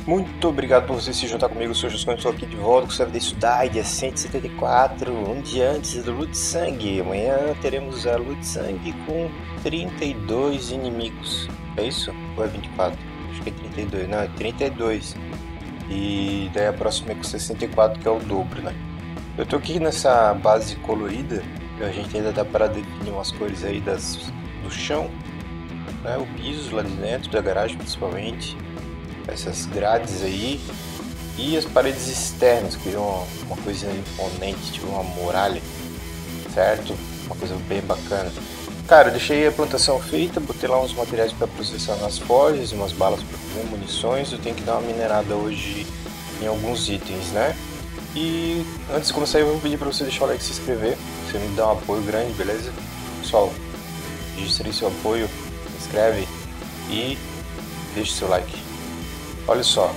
Muito obrigado por você se juntar comigo. Eu sou o Joscon, estou aqui de volta com o servidor Sudai, dia 174, um dia antes do Lua de Sangue. Amanhã teremos a Lua de Sangue com 32 inimigos. É isso? Ou é 24? Acho que é 32. Não, é 32. E daí a próxima é com 64, que é o dobro, né? Eu tô aqui nessa base colorida. A gente ainda dá para definir umas cores aí do chão, né? O piso lá de dentro, da garagem principalmente. Essas grades aí e as paredes externas, que criam uma coisa imponente, tipo uma muralha, certo? Uma coisa bem bacana. Cara, eu deixei a plantação feita, botei lá uns materiais para processar nas forjas, umas balas para fazer munições. Eu tenho que dar uma minerada hoje em alguns itens, né? E antes de começar eu vou pedir para você deixar o like e se inscrever, você me dá um apoio grande, beleza? Pessoal, registre seu apoio, se inscreve e deixe seu like. Olha só,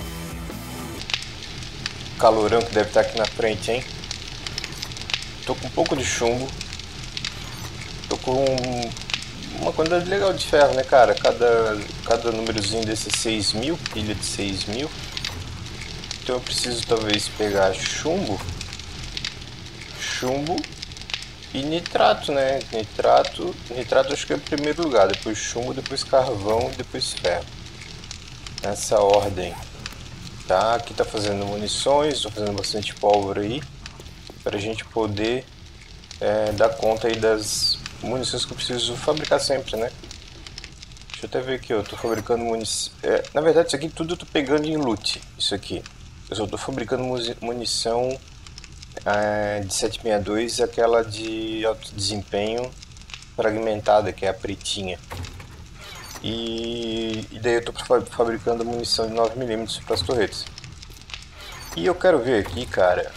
o calorão que deve estar aqui na frente, hein? Tô com um pouco de chumbo. Tô com uma quantidade legal de ferro, né, cara? Cada númerozinho desse é 6.000, pilha de 6.000. Então eu preciso talvez pegar chumbo e nitrato, né? Nitrato acho que é o primeiro lugar. Depois chumbo, depois carvão e depois ferro. Nessa ordem. Tá, aqui tá fazendo munições, estou fazendo bastante pólvora aí, para a gente poder dar conta aí das munições que eu preciso fabricar sempre, né? Deixa eu até ver aqui, eu tô fabricando munição. Na verdade, isso aqui tudo eu tô pegando em loot, isso aqui. Eu só tô fabricando munição de 762, aquela de alto desempenho fragmentada, que é a pretinha. E daí eu tô fabricando munição de 9mm para as torretas. E eu quero ver aqui, cara,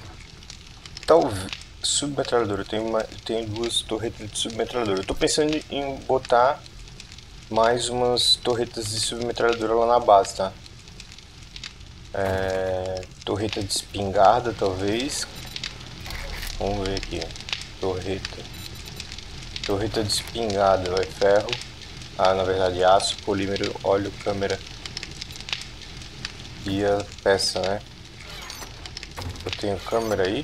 submetralhadora. Eu tenho duas torretas de submetralhadora. Eu tô pensando em botar mais umas torretas de submetralhadora lá na base, tá? Torreta de espingarda, talvez. Vamos ver aqui. Torreta de espingarda, vai ferro. Ah, na verdade, aço, polímero, óleo, câmera e a peça, né? Eu tenho câmera aí.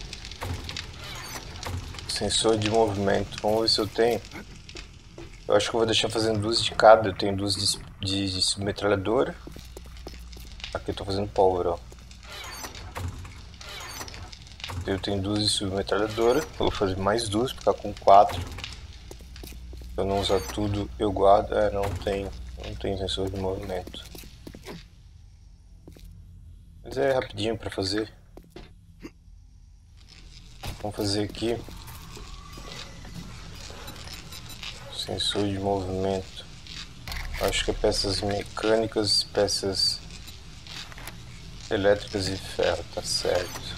Sensor de movimento. Vamos ver se eu tenho. Eu acho que eu vou deixar fazendo duas de cada. Eu tenho duas de submetralhadora. Aqui eu tô fazendo pólvora, ó. Eu tenho duas de submetralhadora. Eu vou fazer mais duas, ficar com 4. Se eu não usar tudo, eu guardo. Não tem sensor de movimento. Mas é rapidinho pra fazer. Vamos fazer aqui. Sensor de movimento. Acho que é peças mecânicas, peças elétricas e ferro, tá certo.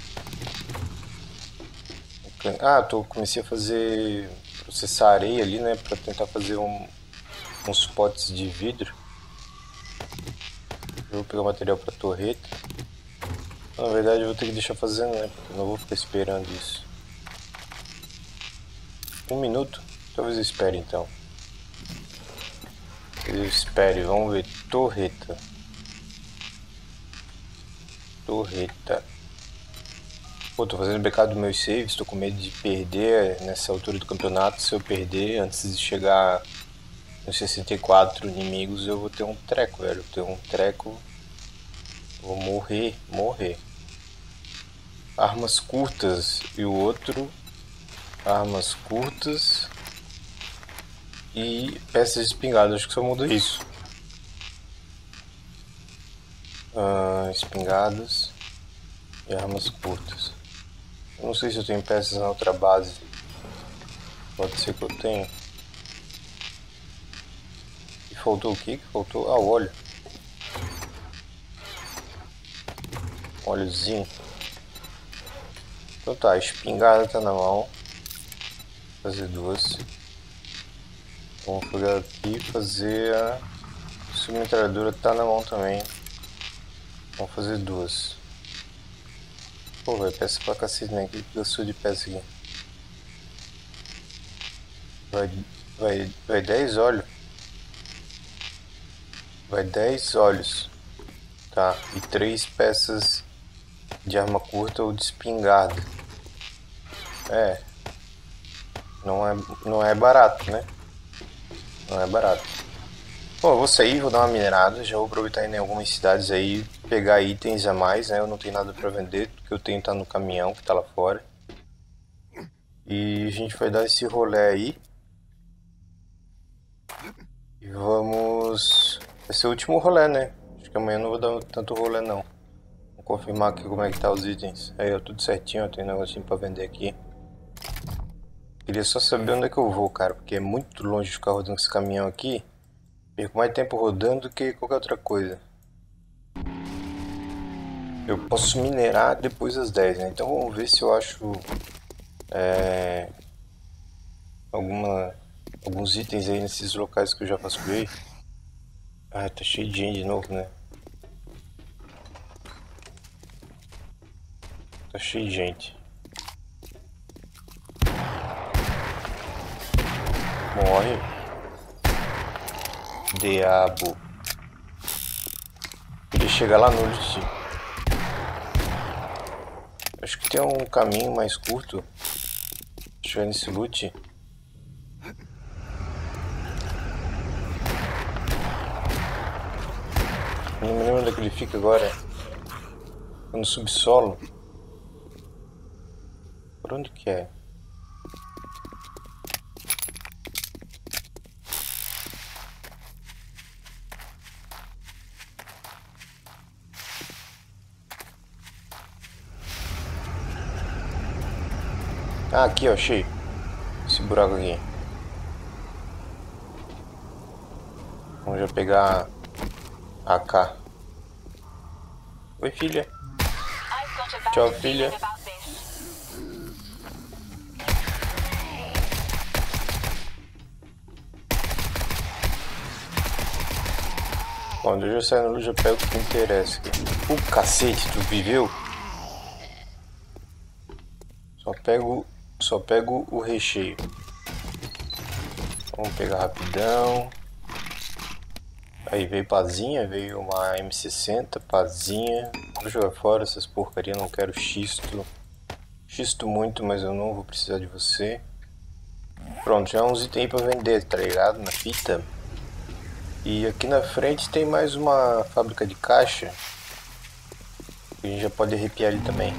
Comecei a processar areia ali, né, para tentar fazer uns potes de vidro. Eu vou pegar material para torreta. Na verdade eu vou ter que deixar fazendo, né, porque eu não vou ficar esperando isso. 1 minuto? Talvez eu espere então. Vamos ver. Torreta. Pô, tô fazendo backup dos meus saves, tô com medo de perder nessa altura do campeonato. Se eu perder antes de chegar nos 64 inimigos, eu vou ter um treco, velho. Vou morrer. Armas curtas e o outro. Armas curtas e peças de espingarda, acho que só muda isso. Espingardas e armas curtas. Não sei se eu tenho peças na outra base. Pode ser que eu tenha. E faltou o que? Faltou? O óleo. Óleozinho. Então tá, a espingarda tá na mão. Vou fazer duas. Vamos pegar aqui e fazer a submetralhadora, tá na mão também. Vamos fazer duas. Pô, vai peça pra cacete, né? Que gastou de peça aqui. Vai 10 óleos. Vai 10 óleos. Tá, e 3 peças de arma curta ou de espingarda. É, não é barato, né? Não é barato. Bom, eu vou sair, vou dar uma minerada, já vou aproveitar em algumas cidades aí, pegar itens a mais, né? Eu não tenho nada pra vender, porque eu tenho tá no caminhão que tá lá fora. E a gente vai dar esse rolê aí. E vamos... Vai ser o último rolê, né? Acho que amanhã eu não vou dar tanto rolê não. Vou confirmar aqui como é que tá os itens. Aí, ó, tudo certinho, ó, tem um negocinho pra vender aqui. Queria só saber onde é que eu vou, cara, porque é muito longe de ficar rodando esse caminhão aqui. Perco mais tempo rodando do que qualquer outra coisa. Eu posso minerar depois das 10, né? Então vamos ver se eu acho alguns itens aí nesses locais que eu já vasculhei. Ah, tá cheio de gente de novo, né? Tá cheio de gente. Morre. Diabo. Queria chegar lá no loot. Acho que tem um caminho mais curto. Chegar nesse loot. Não me lembro onde é que ele fica agora. No subsolo. Por onde que é? Ah, aqui ó, achei. Esse buraco aqui. Vamos já pegar a AK. Oi, filha. Tchau, filha. Quando eu já saio no luz, já pego o que interessa aqui. Cacete, tu viveu? Só pego o recheio. Vamos pegar rapidão. Aí veio pazinha, veio uma M60, pazinha. Vou jogar fora essas porcaria, não quero xisto. Xisto muito, mas eu não vou precisar de você. Pronto, já é uns itens aí pra vender, tá ligado? Na fita. E aqui na frente tem mais uma fábrica de caixa. A gente já pode arrepiar ali também.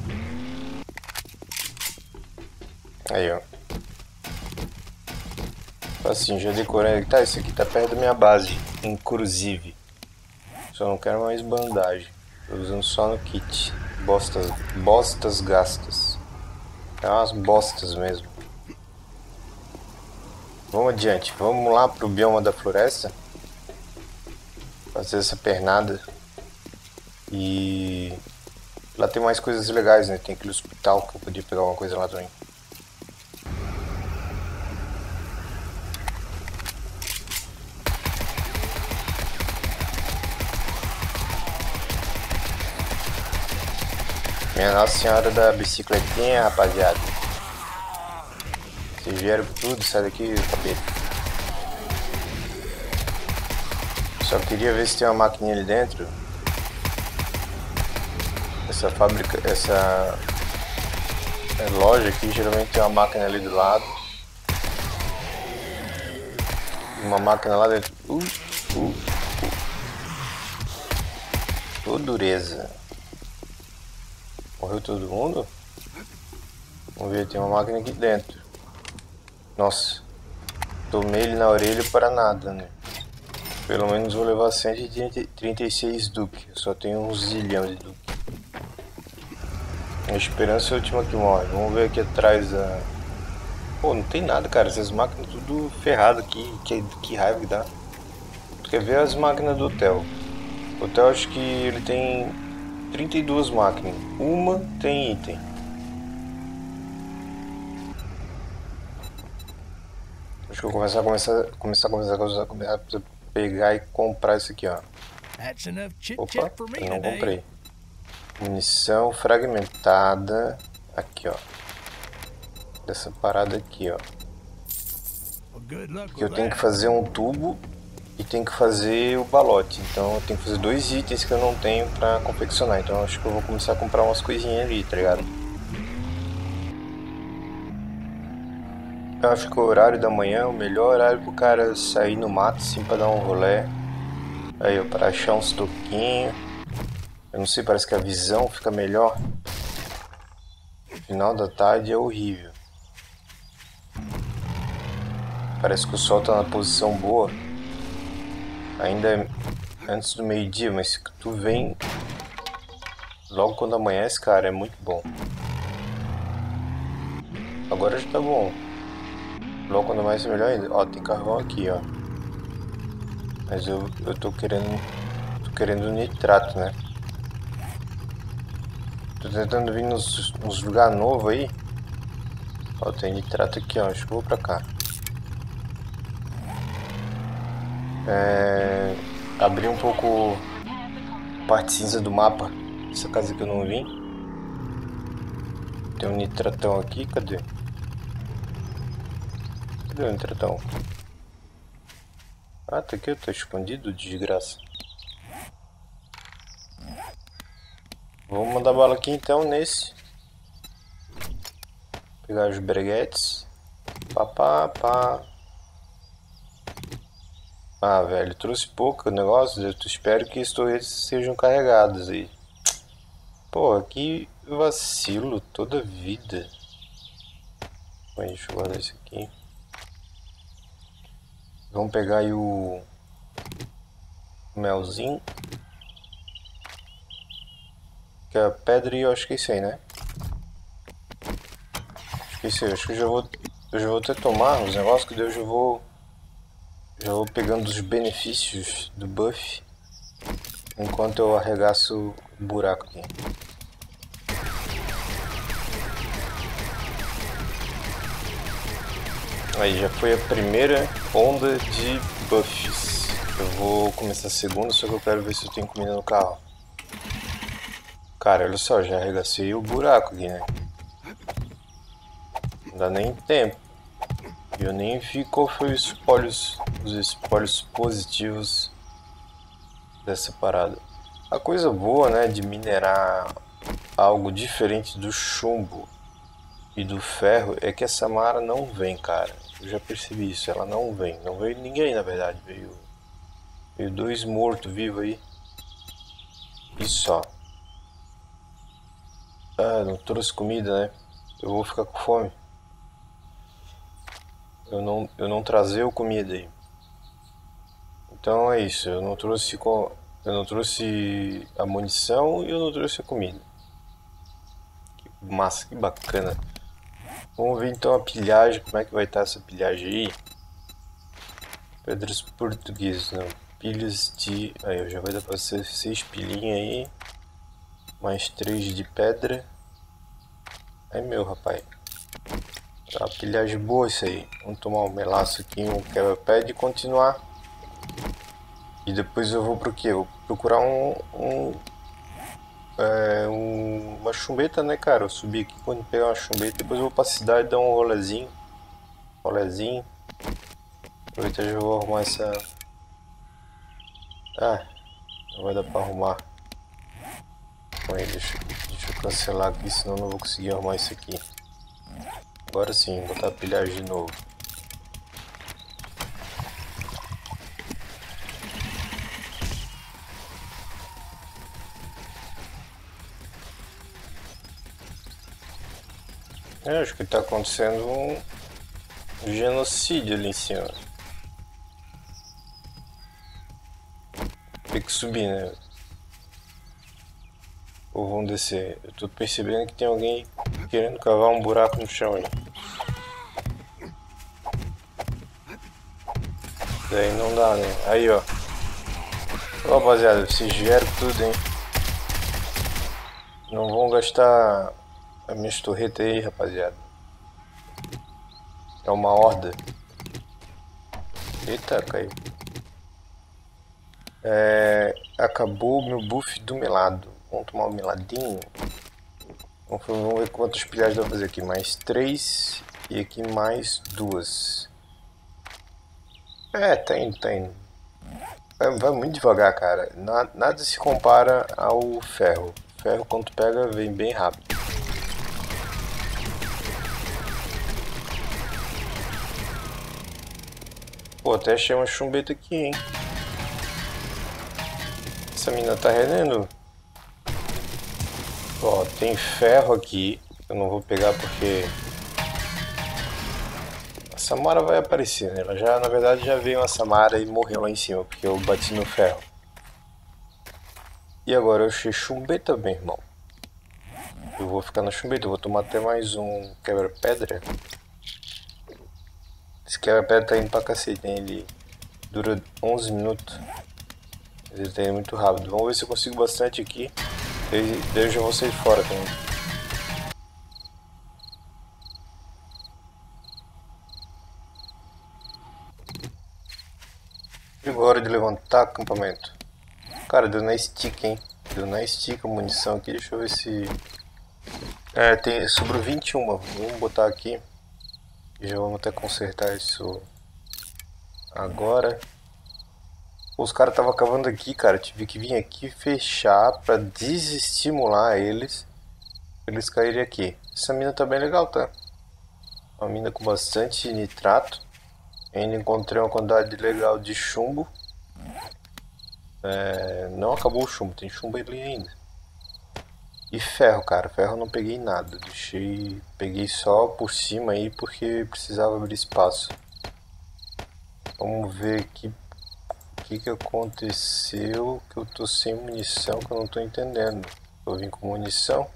Aí, ó. Assim, já decorei. Tá, esse aqui tá perto da minha base, inclusive. Só não quero mais bandagem. Tô usando só no kit. Bostas gastas. É umas bostas mesmo. Vamos adiante. Vamos lá pro bioma da floresta. Fazer essa pernada. E... lá tem mais coisas legais, né? Tem aquele hospital que eu podia pegar uma coisa lá também. Minha Nossa Senhora da bicicletinha, rapaziada. Vocês vieram por tudo, sai daqui, capeta. Só queria ver se tem uma maquininha ali dentro. Essa fábrica, essa loja aqui geralmente tem uma máquina ali do lado. Uma máquina lá dentro. Ô, dureza. Morreu todo mundo? Vamos ver, tem uma máquina aqui dentro. Nossa. Tomei ele na orelha para nada, né? Pelo menos vou levar 136 Duke. Eu só tenho um zilhão de Duke. A esperança é a última que morre. Vamos ver aqui atrás da... Pô, não tem nada, cara. Essas máquinas tudo ferrado aqui. Que raiva que dá. Tu quer ver as máquinas do hotel? O hotel acho que ele tem 32 máquinas. Uma tem item. Acho que eu vou começar a pegar e comprar isso aqui, ó. Opa, eu não comprei. Munição fragmentada. Aqui, ó. Dessa parada aqui, ó. Que eu tenho que fazer um tubo e tem que fazer o balote. Então eu tenho que fazer 2 itens que eu não tenho pra confeccionar. Então eu acho que eu vou começar a comprar umas coisinhas ali, tá ligado? Eu acho que o horário da manhã é o melhor horário pro cara sair no mato assim pra dar um rolê. Aí, ó, para achar uns toquinhos. Eu não sei, parece que a visão fica melhor. Final da tarde é horrível. Parece que o sol tá na posição boa. Ainda é antes do meio-dia, mas se tu vem logo quando amanhece, cara, é muito bom. Agora já tá bom. Logo quando amanhece é melhor ainda. Ó, tem carvão aqui, ó. Mas eu tô querendo nitrato, né? Tô tentando vir nos lugares novos aí. Ó, tem nitrato aqui, ó. Acho que eu vou pra cá. Abrir um pouco a parte cinza do mapa. Essa casa que eu não vim. Tem um nitratão aqui, cadê? Cadê o nitratão? Ah, tá aqui, tá escondido, desgraça. Vou mandar bala aqui então nesse. Pegar os breguetes. Pá, pá, pá. Ah, velho, trouxe pouco negócio. Eu espero que os torretes sejam carregados aí. Pô, que vacilo toda vida. Deixa eu guardar isso aqui. Vamos pegar aí o melzinho. Que é a pedra e eu acho que é isso aí, né? Acho que é isso aí. Acho que eu já vou até tomar os negócios que daí eu já vou pegando os benefícios do buff enquanto eu arregaço o buraco aqui. Aí já foi a primeira onda de buffs. Eu vou começar a segunda, só que eu quero ver se eu tenho comida no carro. Cara, olha só, já arregacei o buraco aqui, né? Não dá nem tempo. Eu nem vi qual foi os espólios positivos dessa parada. A coisa boa, né, de minerar algo diferente do chumbo e do ferro é que a Samara não vem, cara. Eu já percebi isso, ela não vem. Não veio ninguém, na verdade. Veio 2 mortos vivos aí. E só. Ah, não trouxe comida, né? Eu vou ficar com fome. Eu não trazer comida aí. Então é isso, eu não trouxe a munição e eu não trouxe a comida. Que massa, que bacana. Vamos ver então a pilhagem, como é que vai estar essa pilhagem aí. Pedras portuguesas, não. Pilhas de... Aí, já vai dar pra ser 6 pilhinhas aí. Mais 3 de pedra. É meu, rapaz. Tá uma pilhagem boa isso aí. Vamos tomar um melaço aqui, um quebra-pé e continuar. E depois eu vou pro quê? Vou procurar uma chumbeta, né, cara? Eu subi aqui quando pegar uma chumbeta, depois eu vou pra cidade dar um rolezinho. Aproveitar e já vou arrumar essa... Ah, não vai dar pra arrumar. Aí, deixa eu cancelar aqui, senão eu não vou conseguir arrumar isso aqui. Agora sim, botar a pilhagem de novo. Acho que tá acontecendo um genocídio ali em cima. Tem que subir, né? Ou vão descer. Eu tô percebendo que tem alguém querendo cavar um buraco no chão aí. Daí não dá, né? Aí, ó. Ô, rapaziada, vocês vieram tudo, hein? Não vão gastar as minhas torretas aí, rapaziada. É uma horda. Eita, caiu. Acabou o meu buff do melado. Vamos tomar um meladinho. Vamos ver quantas pilhagens dá pra fazer aqui. Mais 3 e aqui mais 2. Tá indo. Vai muito devagar, cara. Nada se compara ao ferro. O ferro, quando tu pega, vem bem rápido. Pô, até achei uma chumbeta aqui, hein? Essa mina tá rendendo. Ó, tem ferro aqui. Eu não vou pegar porque a Samara vai aparecer, né? Ela já, na verdade, já veio uma Samara e morreu lá em cima porque eu bati no ferro. E agora eu achei chumbeta, meu irmão. Eu vou ficar na chumbeta, eu vou tomar até mais um quebra-pedra. Esse quebra-pedra tá indo pra cacete, hein? Ele dura 11 minutos. Mas ele tá indo muito rápido. Vamos ver se eu consigo bastante aqui. Daí eu já vou sair fora também. Chegou a hora de levantar acampamento. Cara, deu na stick, hein? Deu na stick a munição aqui. Deixa eu ver se... sobrou 21. Vamos botar aqui. E já vamos até consertar isso agora. Os caras estavam cavando aqui, cara. Tive que vir aqui fechar pra desestimular eles. Pra eles caírem aqui. Essa mina tá bem legal, tá? Uma mina com bastante nitrato. Ainda encontrei uma quantidade legal de chumbo. Não acabou o chumbo, tem chumbo ali ainda. E ferro, cara. Ferro eu não peguei nada. Peguei só por cima aí porque precisava abrir espaço. Vamos ver aqui o que aconteceu, que eu tô sem munição, que eu não tô entendendo. Eu vim com munição.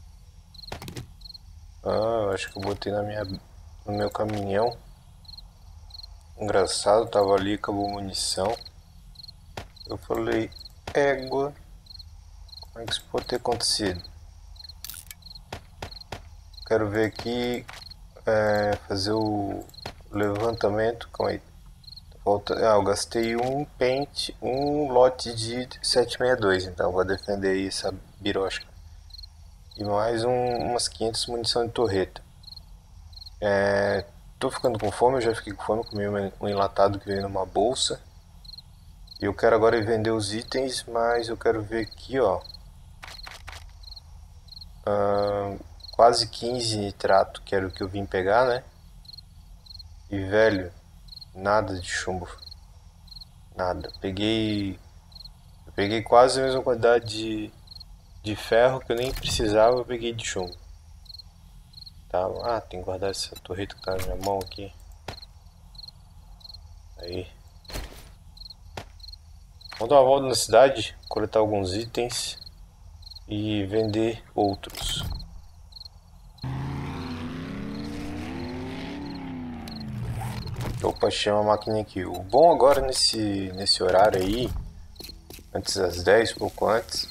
Eu acho que eu botei no meu caminhão. Engraçado, tava ali, acabou a munição. Eu falei, égua, como é que isso pode ter acontecido? Quero ver aqui, fazer o levantamento. Calma aí. Eu gastei um lote de 762, então vou defender aí essa birosca. E mais umas 500 munição de torreta. Tô ficando com fome, eu já fiquei com fome, comi um enlatado que veio numa bolsa. E eu quero agora vender os itens, mas eu quero ver aqui, ó. Quase 15 nitrato, que era o que eu vim pegar, né? E velho, nada de chumbo. Nada. Eu peguei quase a mesma quantidade de ferro que eu nem precisava, eu peguei de chumbo. Tá, tem que guardar essa torreta que tá na minha mão aqui. Aí. Vamos dar uma volta na cidade, coletar alguns itens e vender outros. Opa, achei uma máquina aqui. O bom agora nesse horário aí, antes das 10, pouco antes.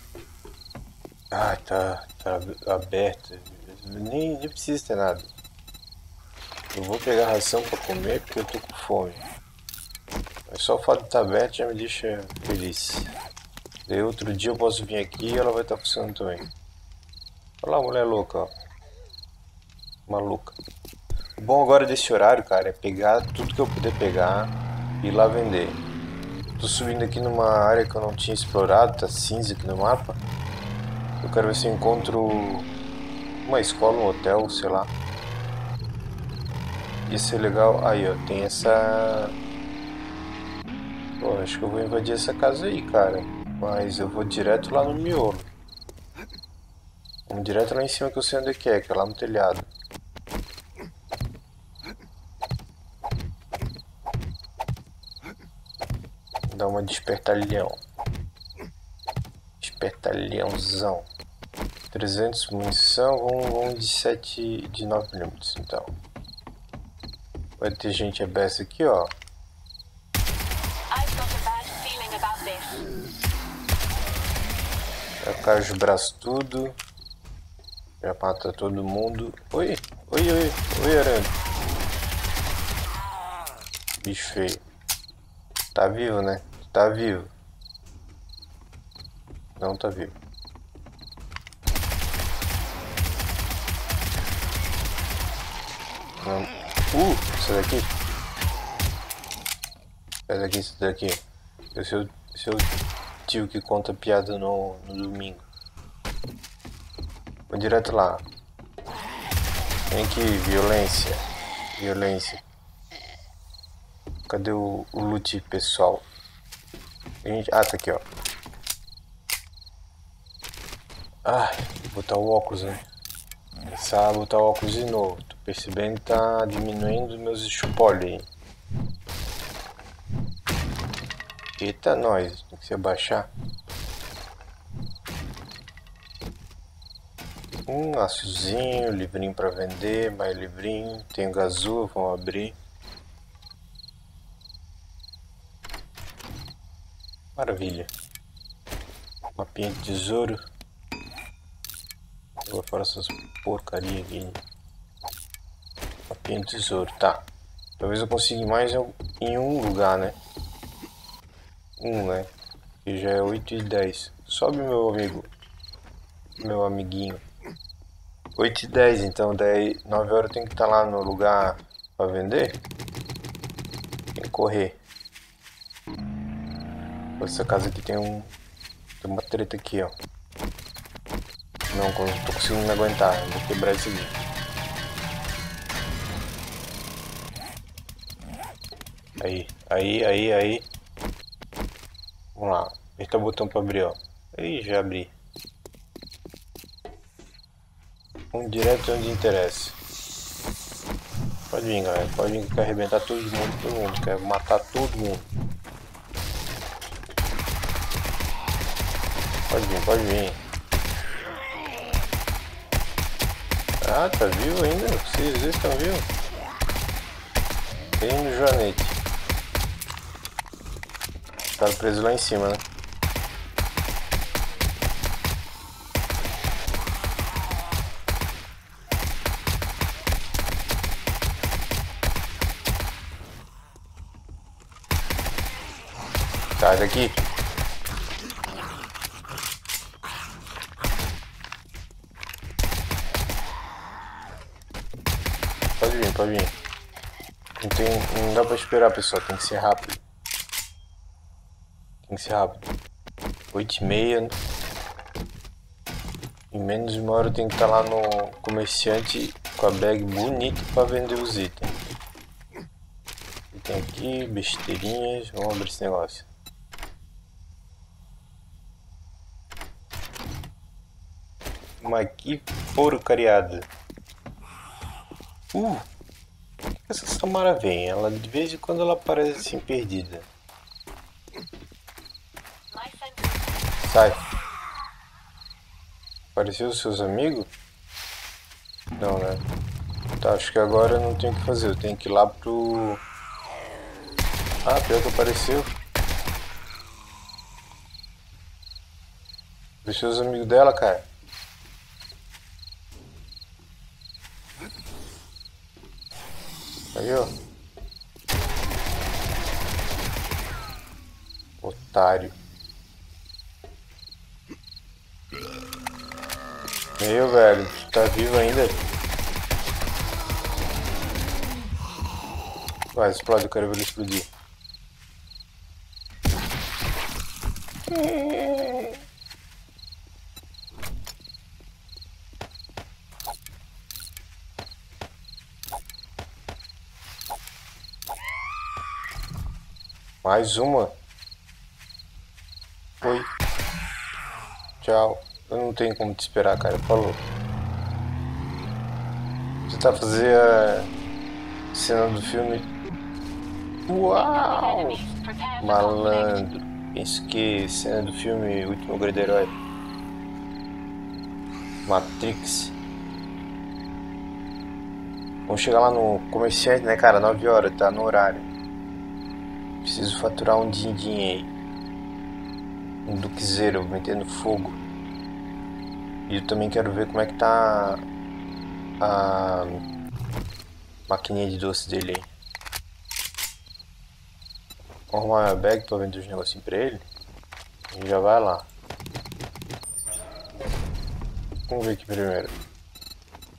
Tá aberto. Nem precisa ter nada. Eu vou pegar ração pra comer porque eu tô com fome. Mas só o fato de estar aberto já me deixa feliz. Daí outro dia eu posso vir aqui e ela vai estar funcionando também. Olha lá a mulher louca, ó. Maluca. O bom agora desse horário, cara, é pegar tudo que eu puder pegar e ir lá vender. Tô subindo aqui numa área que eu não tinha explorado, tá cinza aqui no mapa. Eu quero ver se eu encontro uma escola, um hotel, sei lá. Ia ser legal. Aí, ó, tem essa... Pô, acho que eu vou invadir essa casa aí, cara. Mas eu vou direto lá no miolo. Vamos direto lá em cima que eu sei onde que é lá no telhado. Dá uma despertalhão. Despertalhãozão. 300 munição, vamos de 9mm então. Vai ter gente abessa aqui, ó. Já cai os braços tudo. Já mata todo mundo. Oi, aranha. Bicho feio. Tá vivo, né? Tá vivo. Não tá vivo. Não. Essa daqui. Essa daqui. Esse é o tio que conta piada no domingo. Vou direto lá. Vem aqui, violência. Violência. Cadê o loot pessoal? Ah, tá aqui, ó. Ai, vou botar o óculos, né? Começar a botar o óculos de novo. Tô percebendo que tá diminuindo meus spoilers aí. Eita, nós. Tem que se abaixar. Açozinho, livrinho pra vender, mais livrinho. Tem gazua, vamos abrir. Maravilha. Mapinha de tesouro. Vou fora essas porcaria aqui. Mapinha de tesouro, tá. Talvez eu consiga mais em um lugar, né? Né? Que já é 8h10. Sobe, meu amigo. Meu amiguinho. 8h10, então daí 9 horas eu tenho que estar lá no lugar pra vender. Tem que correr. Essa casa aqui tem uma treta aqui, ó. Não tô conseguindo me aguentar. Eu vou quebrar esse aqui. Aí. Vamos lá. Aperta o botão pra abrir, ó. Aí, já abri. Vamos direto onde interessa. Pode vir, galera. Pode vir que quer arrebentar todo mundo. Quer matar todo mundo. Pode vir. Ah, tá vivo ainda? Vocês estão vivos? Tem no Joanete. Tá preso lá em cima, né? Sai daqui. Pode vir. Não dá pra esperar, pessoal. Tem que ser rápido. 8h30. Em menos de uma hora eu tenho que estar lá no comerciante com a bag bonita pra vender os itens. E tem aqui besteirinhas. Vamos abrir esse negócio. Mas que porcariada. Essa Samara vem, ela de vez em quando ela aparece assim perdida. Sai. Apareceu os seus amigos? Não, né? Tá, acho que agora eu não tenho o que fazer, eu tenho que ir lá pro... Ah, pior que apareceu. Deixa os amigos dela, cara. Aí, ó. Otário. Meu velho, tu tá vivo ainda? Vai, explode, eu quero ver ele explodir. Mais uma. Oi. Tchau. Eu não tenho como te esperar, cara. Falou. Você tá fazendo a cena do filme. Uau! Malandro. Penso que cena do filme O Último Grande Herói. Matrix. Vamos chegar lá no comerciante, né, cara? 9 horas, tá no horário. Preciso faturar um din-din aí. Um duquezeiro, metendo fogo. E eu também quero ver como é que tá a maquininha de doce dele aí. Vou arrumar a bag pra vender os negocinhos pra ele. E já vai lá. Vamos ver aqui primeiro.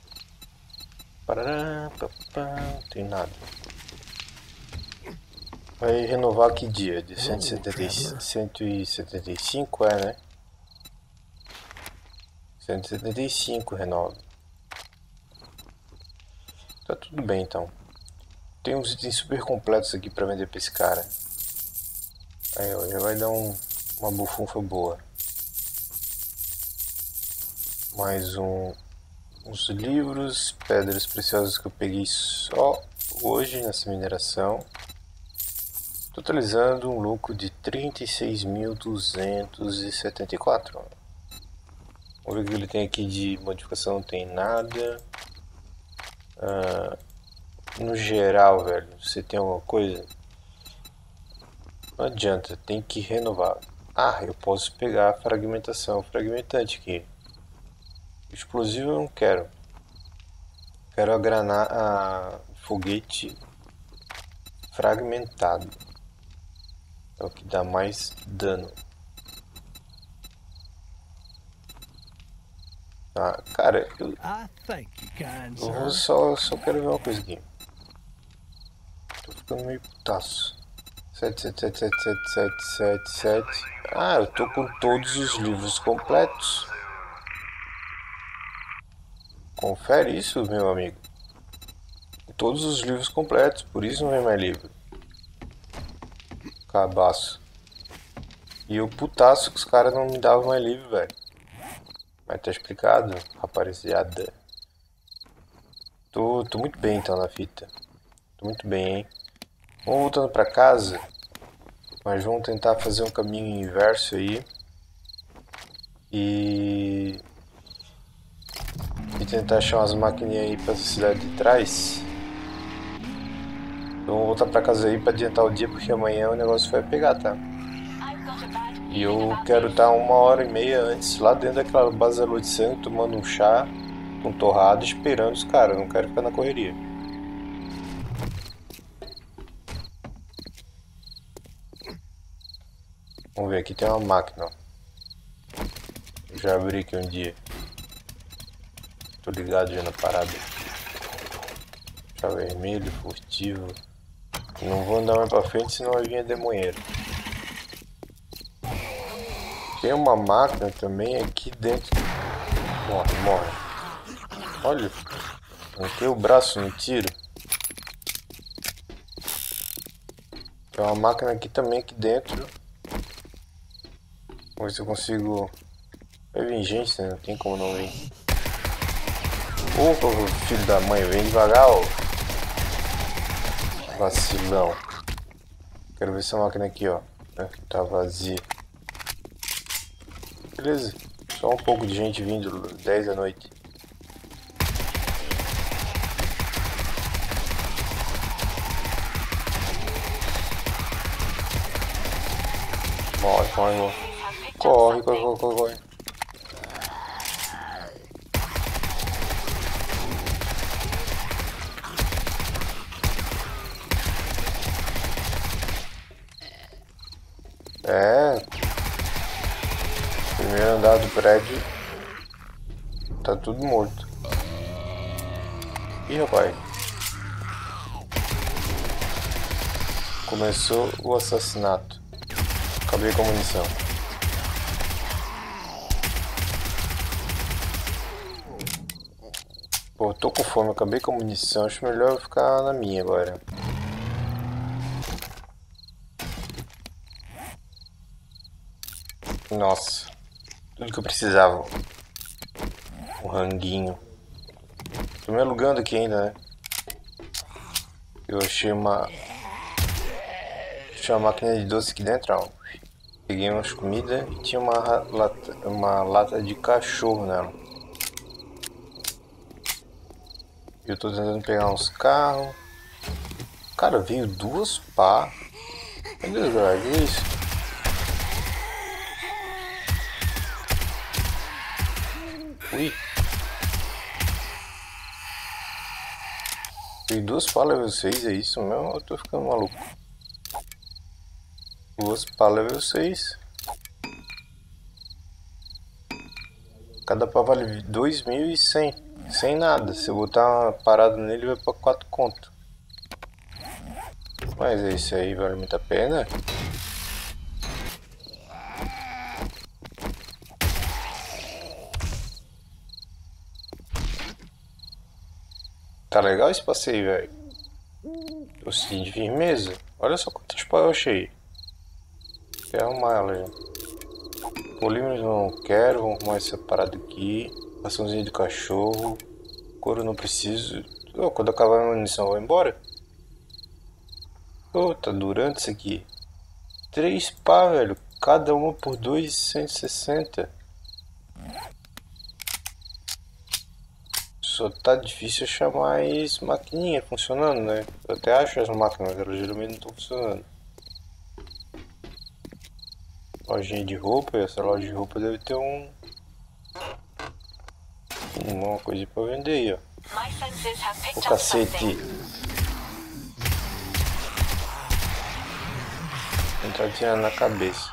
Parará, papá, não tem nada. Vai renovar que dia? De 175 é, né? 175 renova. Tá tudo bem então. Tem uns itens super completos aqui pra vender pra esse cara. Aí ó, já vai dar uma bufunfa boa. Mais uns livros, pedras preciosas que eu peguei só hoje nessa mineração. Totalizando um lucro de 36.274. Vamos ver o que ele tem aqui de modificação, não tem nada. No geral, velho, você tem alguma coisa? Não adianta, tem que renovar. Ah, eu posso pegar a fragmentação, fragmentante aqui. Explosivo eu não quero. Quero a foguete fragmentado. É o que dá mais dano. Ah, cara, eu vou só quero ver uma coisa aqui. Tô ficando meio putaço. 7777777. Ah, eu tô com todos os livros completos. Confere isso, meu amigo. Todos os livros completos, por isso não vem mais livro. Cabaço. E eu putaço que os caras não me davam mais livro, velho. Mas tá explicado, rapaziada. Tô muito bem então na fita. Tô muito bem, hein. Vamos voltando pra casa. Mas vamos tentar fazer um caminho inverso aí. E tentar achar umas maquininhas aí pra cidade de trás. Então vamos voltar pra casa aí pra adiantar o dia, porque amanhã o negócio vai pegar, tá? E eu quero estar 1h30 antes lá dentro daquela base da lua de sangue, tomando um chá com torrada, esperando os caras. Eu não quero ficar na correria. Vamos ver, aqui tem uma máquina. Eu já abri aqui um dia. Tô ligado já na parada. Chá vermelho, furtivo. Não vou andar mais pra frente, senão vai vir a demonheira. Tem uma máquina também aqui dentro. Morre. Olha, arranquei o braço no tiro. Tem uma máquina aqui também, aqui dentro. Vamos ver se eu consigo... Vai vir gente, né? Não tem como não vir. Opa, filho da mãe, vem devagar, ó. Vacilão. Quero ver essa máquina aqui, ó. Tá vazia. Beleza. Só um pouco de gente vindo, 10 da noite. Morre. Corre. Primeiro andar do prédio tá tudo morto. Ih, rapaz. Começou o assassinato. Acabei com a munição. Pô, tô com fome, acabei com a munição. Acho melhor eu ficar na minha agora. Nossa, tudo que eu precisava. Um ranguinho. Tô me alugando aqui ainda, né? Eu achei uma máquina de doce aqui dentro, ó. Peguei umas comidas e tinha uma lata de cachorro nela. Eu tô tentando pegar uns carros. Cara, veio 2 pá. Meu Deus, velho, que é isso? Ui. Veio 2 pá level 6, é isso mesmo? Eu tô ficando maluco. 2 pá level 6. Cada pá vale 2.100. Sem nada. Se eu botar uma parada nele, vai pra 4 conto. Mas é isso aí, vale muito a pena. Tá legal esse passeio, velho. Tô sentindo firmeza. Olha só quantas pau eu achei. Quero arrumar ela já. Polímeros não quero, vamos arrumar essa parada aqui. Raçãozinha de cachorro. Couro não preciso. Oh, quando acabar a munição eu vou embora. Oh, tá durando isso aqui. 3 pá, velho. Cada uma por 2,160. Só tá difícil achar mais maquininha funcionando, né? Eu até acho as máquinas, mas elas geralmente não estão funcionando. Lojinha de roupa, essa loja de roupa deve ter uma coisa pra vender aí, ó. O cacete. Entrar tirando na cabeça.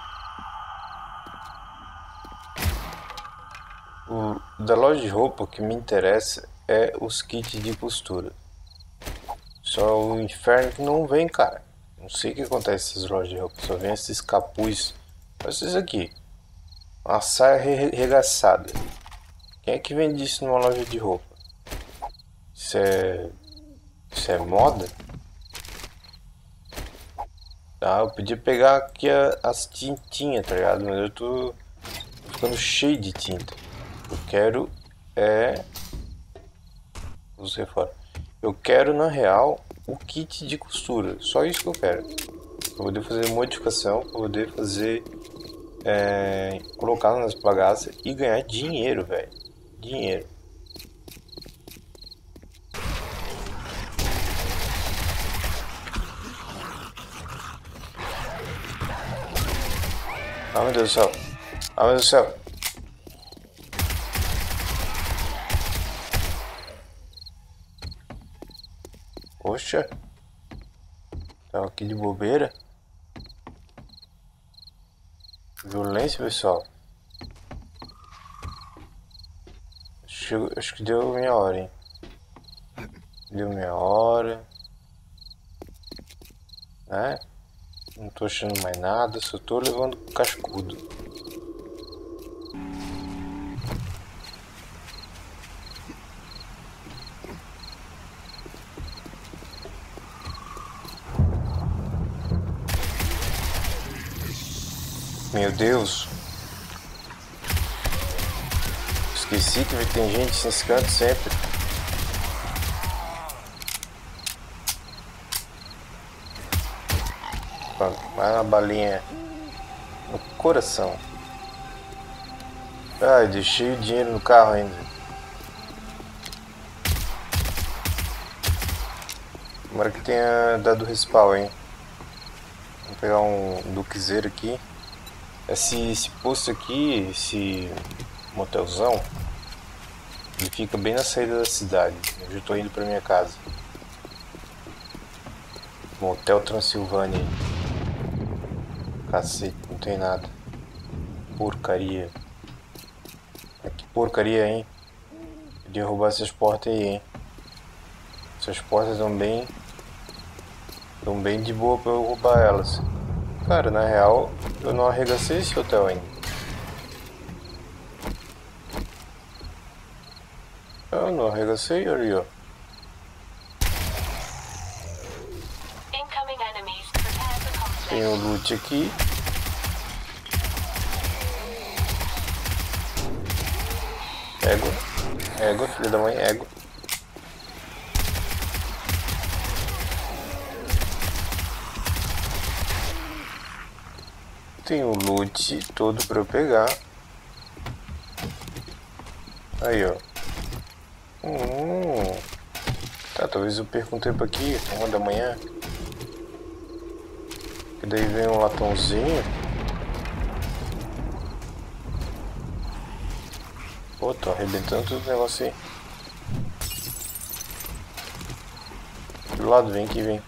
Da loja de roupa, o que me interessa é os kits de costura. Só o inferno que não vem, cara. Não sei o que acontece nessas lojas de roupa. Só vem esses capuz. Olha isso aqui. Uma saia regaçada. Quem é que vende isso numa loja de roupa? Isso é moda? Tá, eu podia pegar aqui as tintinhas, tá ligado? Mas eu tô ficando cheio de tinta. Eu quero você fora. Eu quero na real o kit de costura. Só isso que eu quero. Pra poder fazer modificação, pra poder fazer colocar nas bagaças e ganhar dinheiro, velho. Dinheiro. Ah, meu Deus do céu. Ah, meu Deus do céu. Poxa. Tava aqui de bobeira. Violência, pessoal. Acho que deu minha hora, hein. Deu minha hora. Né? Não tô achando mais nada, só tô levando cascudo. Meu Deus. Esqueci que tem gente nesse canto sempre. Vai uma balinha no coração. Ai, deixei o dinheiro no carro ainda. Tomara que tenha dado respawn, hein. Vou pegar um duquezeiro aqui. Esse posto aqui, esse motelzão, ele fica bem na saída da cidade. Eu já tô indo pra minha casa. Motel Transilvânia. Cacete, não tem nada. Porcaria. Que porcaria, hein? Podia roubar essas portas aí, hein? Essas portas estão bem de boa pra eu roubar elas. Cara, na real, eu não arregacei esse hotel ainda. Eu não arregacei, ali, ó. Tem o loot aqui. Égua, filha da mãe, égua. Tem o loot todo pra eu pegar. Aí, ó. Tá, talvez eu perca um tempo aqui, 1 da manhã. E daí vem um latãozinho. Pô, tô arrebentando todo o negócio aí. Do lado, vem aqui, vem.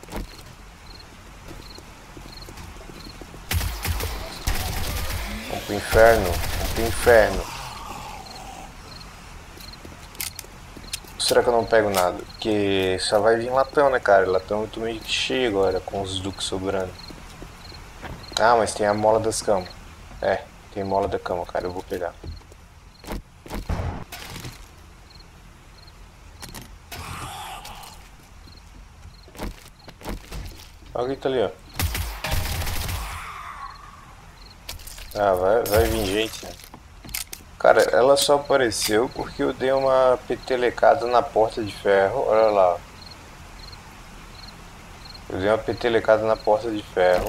Vamos pro inferno, vamos pro inferno. será que eu não pego nada? Porque só vai vir latão, né, cara? Latão eu tô meio que cheio agora, com os duques sobrando. Ah, mas tem a mola das camas. É, tem mola da cama, cara, eu vou pegar. Alguém tá ali, ó. Ah, vai vir gente, né? Cara, ela só apareceu porque eu dei uma petelecada na porta de ferro. Olha lá. Eu dei uma petelecada na porta de ferro.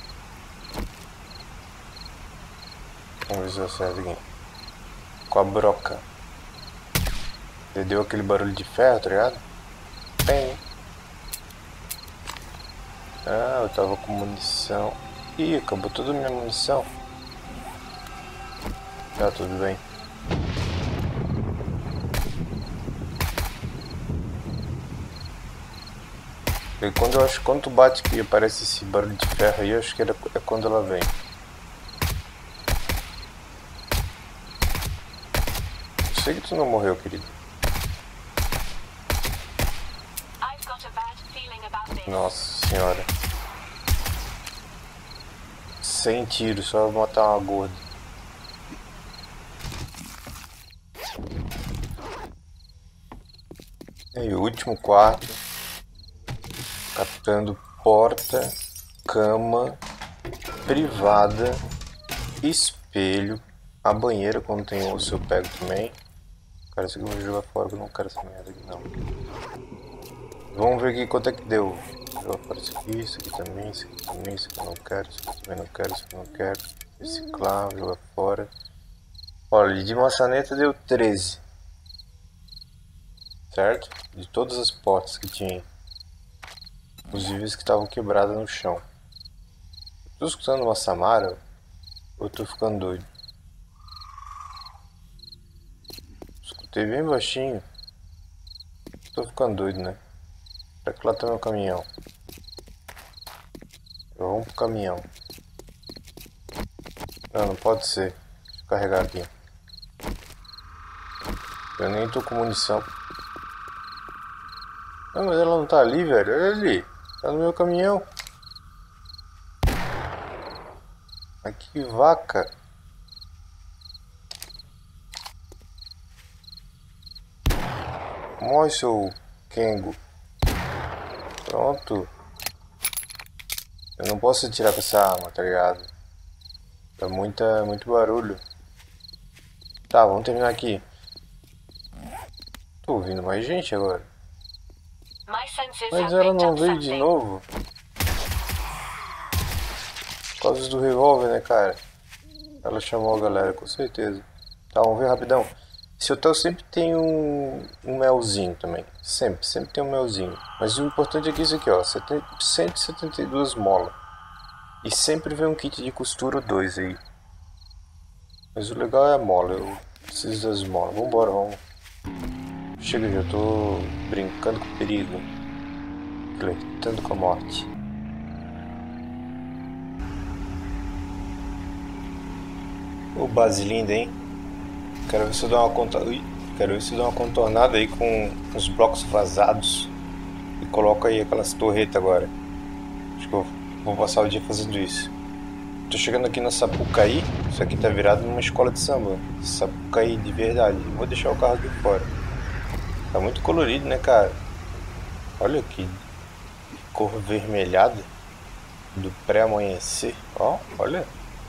Vamos ver se eu acerto aqui. Com a broca. Ele deu aquele barulho de ferro, tá ligado? Tem. Ah, eu tava com munição. Ih, acabou toda a minha munição. Tá tudo bem. E quando eu acho que quando tu bate que aparece esse barulho de ferro aí, eu acho que é quando ela vem. Eu sei que tu não morreu, querido. Nossa senhora. 100 tiros, só matar uma gorda. E aí, o último quarto. Captando porta, cama, privada, espelho, a banheira quando tem osso eu pego também. Cara, isso aqui eu vou jogar fora, eu não quero essa merda aqui não. Vamos ver aqui quanto é que deu. Jogar fora isso aqui também, isso aqui também, isso aqui eu não quero, isso aqui também não quero, isso aqui não quero. Reciclar, jogar fora. Olha, de maçaneta deu 13. Certo? De todas as portas que tinha. Inclusive as que estavam quebradas no chão. Tô escutando uma Samara ou tô ficando doido? Escutei bem baixinho. Tô ficando doido, né? Será que lá tá meu caminhão? Vamos pro caminhão. Não pode ser. Deixa eu carregar aqui. Eu nem tô com munição. Não, mas ela não tá ali, velho. Olha ali. Tá no meu caminhão. Mas que vaca. Morre, seu Kengo. Pronto. Eu não posso atirar com essa arma, tá ligado? Dá muito barulho. Tá, vamos terminar aqui. Tô ouvindo mais gente agora. Mas ela não veio de novo. Por causa do revólver, né, cara? Ela chamou a galera, com certeza. Tá, vamos ver rapidão. Esse hotel sempre tem um melzinho também. Sempre tem um melzinho. Mas o importante aqui é isso aqui, ó. 172 molas. E sempre vem um kit de costura 2 aí. Mas o legal é a mola. Eu preciso das molas. Vambora, vamos. Chega, já tô brincando com o perigo. Flertando com a morte. Ô, base linda, hein? Quero ver se eu dou uma contornada aí com os blocos vazados. E coloco aí aquelas torretas agora. Acho que eu vou passar o dia fazendo isso. Tô chegando aqui na Sapucaí. Isso aqui tá virado numa escola de samba. Sapucaí de verdade. Vou deixar o carro aqui fora. Tá muito colorido, né, cara? Olha que cor vermelhada do pré-amanhecer. Ó, olha.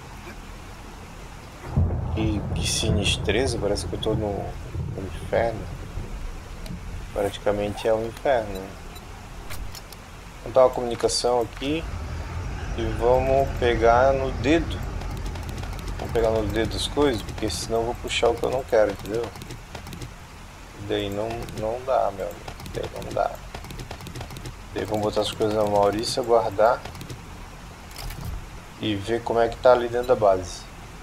Que sinistreza, parece que eu tô no inferno. Praticamente é um inferno. Vamos botar uma comunicação aqui e vamos pegar no dedo. Vamos pegar no dedo as coisas, porque senão eu vou puxar o que eu não quero, entendeu? E daí não dá, meu amigo. Daí não dá. Daí vamos botar as coisas na Maurícia, guardar e ver como é que tá ali dentro da base.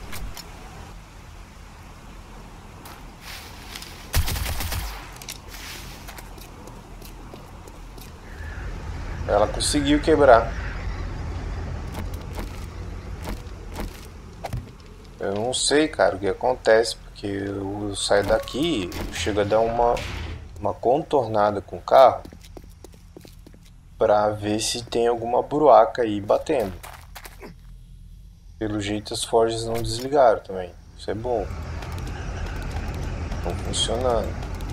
Ela conseguiu quebrar. Eu não sei, cara, o que acontece, porque eu saio daqui, chego a dar uma contornada com o carro para ver se tem alguma buraca aí batendo. Pelo jeito as forjas não desligaram também. Isso é bom. Estão funcionando.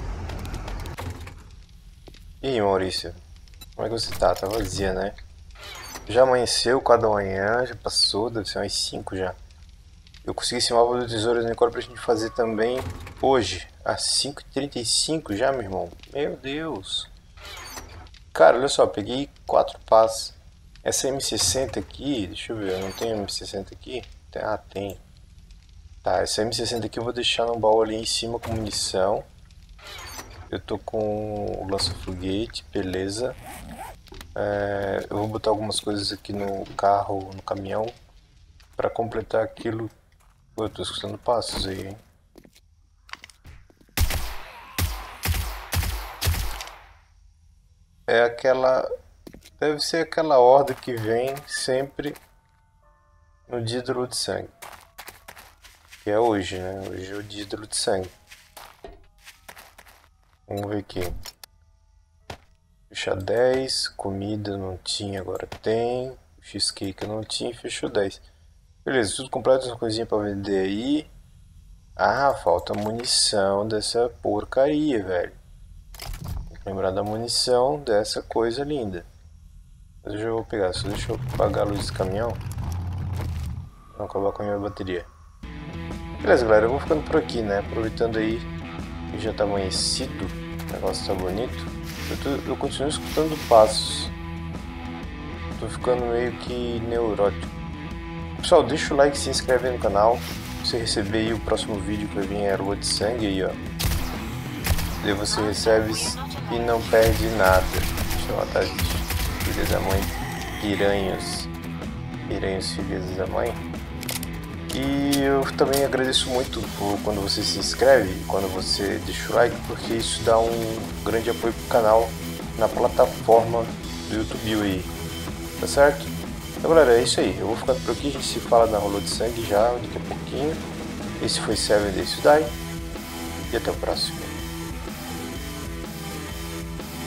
E aí, Maurício? Como é que você tá? Tá vazia, né? Já amanheceu, 4 da manhã, já passou, deve ser umas 5 já. Eu consegui esse mapa do Tesouro do Unicórnio pra gente fazer também hoje, às 5h35 já, meu irmão. Meu Deus. Cara, olha só, peguei 4 pás. Essa M60 aqui, deixa eu ver, eu não tenho M60 aqui? Ah, tem. Tá, essa M60 aqui eu vou deixar no baú ali em cima com munição. Eu tô com o lança-foguete, beleza. Eu vou botar algumas coisas aqui no carro, no caminhão, pra completar aquilo. Pô, eu tô escutando passos aí, hein? É aquela... Deve ser aquela horda que vem sempre no dia do Lua de Sangue. Que é hoje, né? Hoje é o dia do Lua de Sangue. Vamos ver aqui. Fechar 10. Comida não tinha, agora tem. Cheesecake não tinha, fechou 10. Beleza, tudo completo, uma coisinha pra vender aí. Ah, falta munição dessa porcaria, velho. Tem que lembrar da munição dessa coisa linda. Mas eu já vou pegar, só deixa eu apagar a luz do caminhão. Não acabar com a minha bateria. Beleza, galera, eu vou ficando por aqui, né? Aproveitando aí que já tá amanhecido, o negócio tá bonito. Eu continuo escutando passos. Tô ficando meio que neurótico. Pessoal, deixa o like, se inscreve aí no canal. Pra você receber aí o próximo vídeo que vai vir é a Lua de Sangue aí, ó. Daí você recebe e não perde nada. Deixa eu matar as filhas da mãe. Piranhos. Piranhos, filhas da mãe. E eu também agradeço muito quando você se inscreve, quando você deixa o like, porque isso dá um grande apoio pro canal na plataforma do YouTube aí, tá certo? Então galera, é isso aí, eu vou ficando por aqui, a gente se fala na Lua de Sangue já daqui a pouquinho. Esse foi Seven Days to Die e até o próximo.